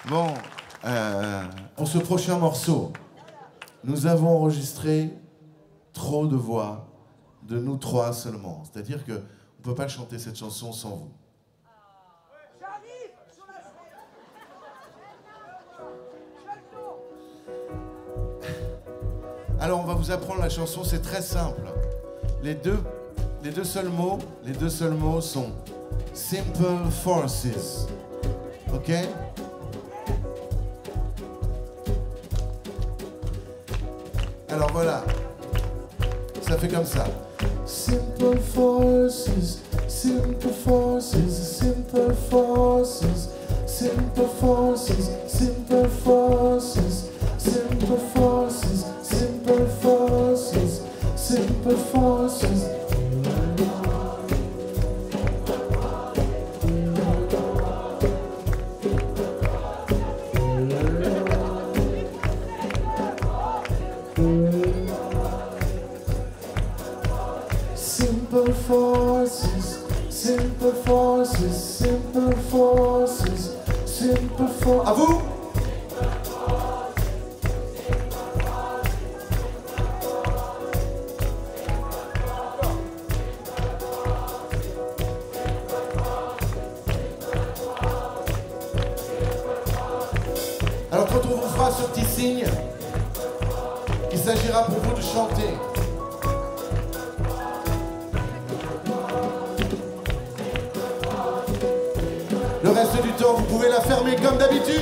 Bon, pour ce prochain morceau, nous avons enregistré trop de voix de nous trois seulement. C'est-à-dire qu'on ne peut pas chanter cette chanson sans vous. Alors on va vous apprendre la chanson, c'est très simple. Les deux seuls mots sont Simple Forces. Ok? Alors voilà, ça fait comme ça. Simple forces, simple forces, simple forces, simple forces, simple forces, simple forces, simple forces, simple forces. Simple forces, simple forces, simple forces, simple forces. À vous! Alors quand on vous fera ce petit signe, il s'agira pour vous de chanter. Le reste du temps, vous pouvez la fermer comme d'habitude.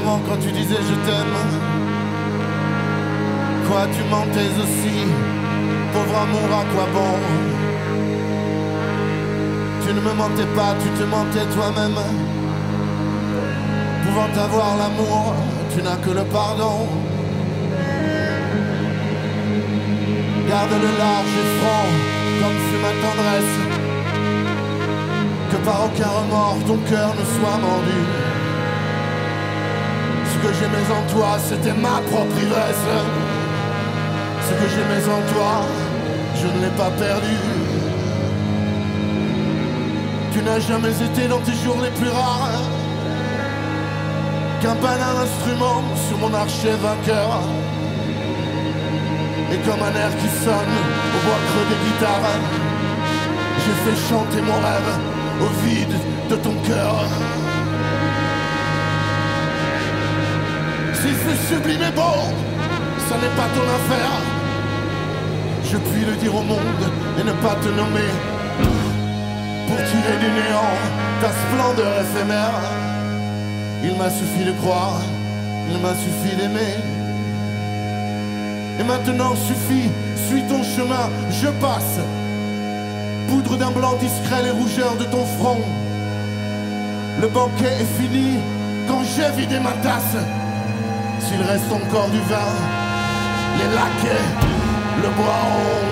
moment quand tu disais je t'aime. Quoi, tu mentais aussi, pauvre amour, à quoi bon? Tu ne me mentais pas, tu te mentais toi-même. Pouvant avoir l'amour, tu n'as que le pardon. Garde-le large et franc, comme fut ma tendresse. Que par aucun remords ton cœur ne soit mordu. Ce que j'aimais en toi, c'était ma propre ivresse. Ce que j'aimais en toi, je ne l'ai pas perdu. Tu n'as jamais été dans tes jours les plus rares qu'un banal instrument sur mon archet vainqueur. Et comme un air qui sonne au bois creux des guitares, j'ai fait chanter mon rêve au vide de ton cœur. Si c'est sublime et beau, ça n'est pas ton affaire. Je puis le dire au monde et ne pas te nommer, pour tirer du néant ta splendeur éphémère. Il m'a suffi de croire, il m'a suffi d'aimer. Et maintenant suffit, suis ton chemin, je passe. Poudre d'un blanc discret les rougeurs de ton front. Le banquet est fini quand j'ai vidé ma tasse. S'il reste encore du vin, les laquais le boiront.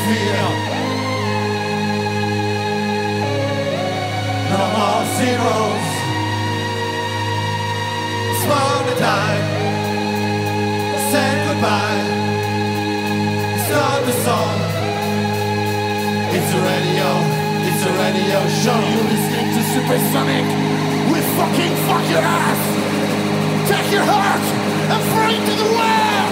fear. No more zeros. Smile to die. Say goodbye. Start the song. It's a radio show. You're listening to Supersonic. We fucking fuck your ass. Take your heart and throw it to the world.